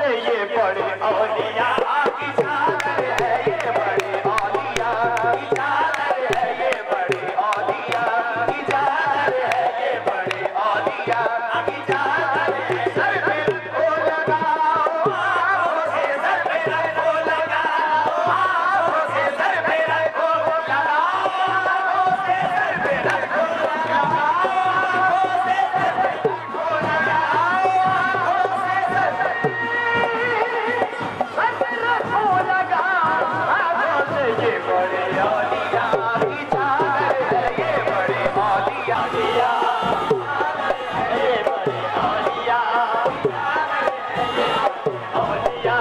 ये बड़े औलिया की चादर है, ये बड़े औलिया की चादर है, ये बड़े औलिया की चादर है, ये बड़े औलिया की चादर है। सर पे रखो लगाओ आँखों से, सर पे रखो लगाओ आँखों से, सर पे रखो लगाओ आँखों से, सर पे रखो लगाओ आँखों से, सर पे रखो लगाओ आँखों से, सर पे रखो लगाओ आँखों से। ये बड़े औलिया की चादर है, ये बड़े औलिया की चादर है, ये बड़े औलिया की चादर है, ये औलिया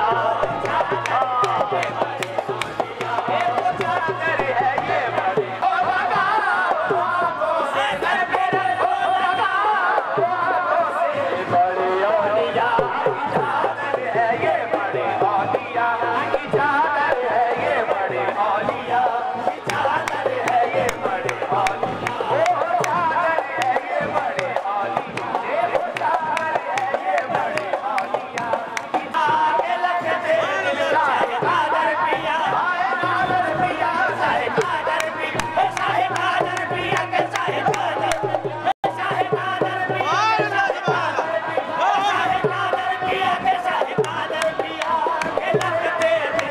चादर है, ये बड़े लगाओ आँखों से, सर पे रखो लगाओ आँखों से। बड़े औलिया की चादर है, ये बड़े औलिया की चादर है, ये बड़े औलिया की चादर है, ये बड़े औलिया चादर है, ये बड़े औलिया चादर है, ये बड़े औलिया की आगे लगते शाहे कादर पिया, शाहे कादर पिया, शाहे कादर पिया, शाहे कादर पिया के शाहे कादर, शाहे कादर पिया के शाहे कादर, शाहे कादर पिया के शाहे कादर पिया के लगते थे।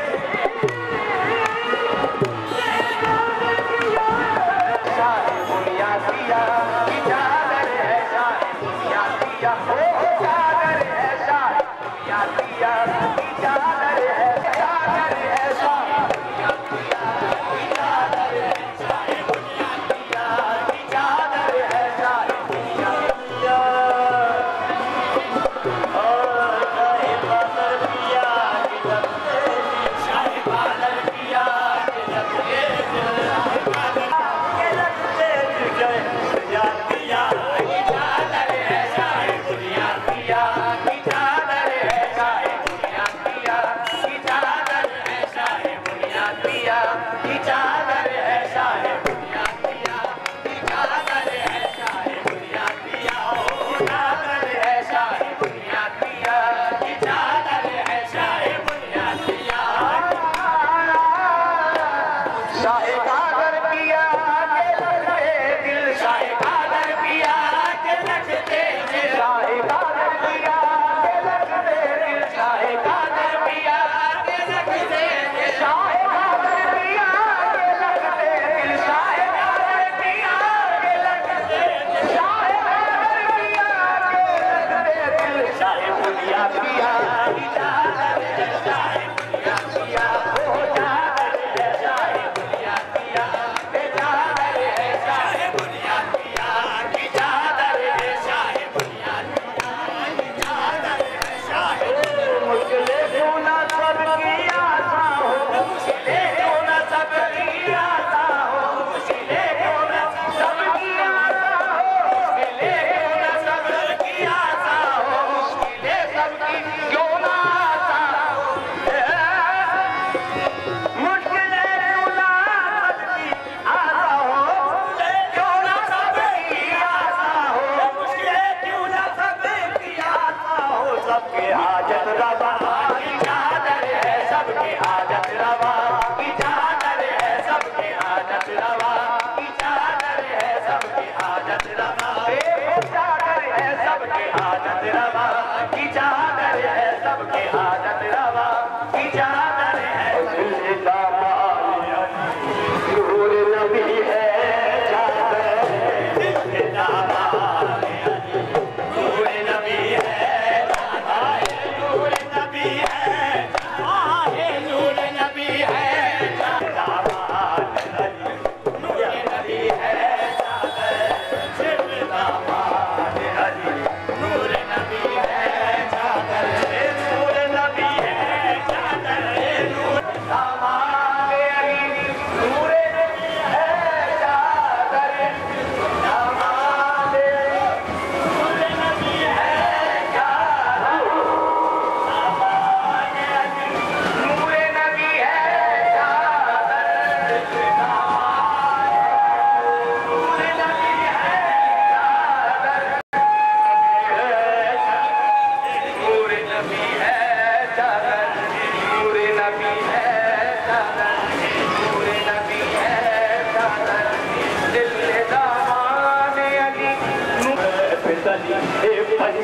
शाहे बुनियादिया की चादर है, शाहे बुनियादिया ओ चादर है, शाहे बुनियादिया की चादर है, चादर है, शाहे बुनियादिया की चादर है, शाहे बुनियादिया की चादर है, शाहे बुनियादिया और शाहे कादर पिया की लगते थे, शाहे कादर पिया के लगते थे, शाहे कादर के लगते थे। बुनियादिया की चादर है, शाहे बुनियादिया की चादर है, शाहे बुनियादिया की चादर है, शाहे बुनियादिया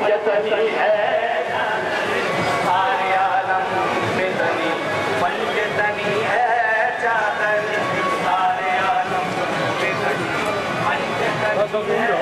पंचतनी है सारे आलम में तनी पंचतनी है चादर सारे आलम में तनी पंचतनी है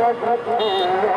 रखते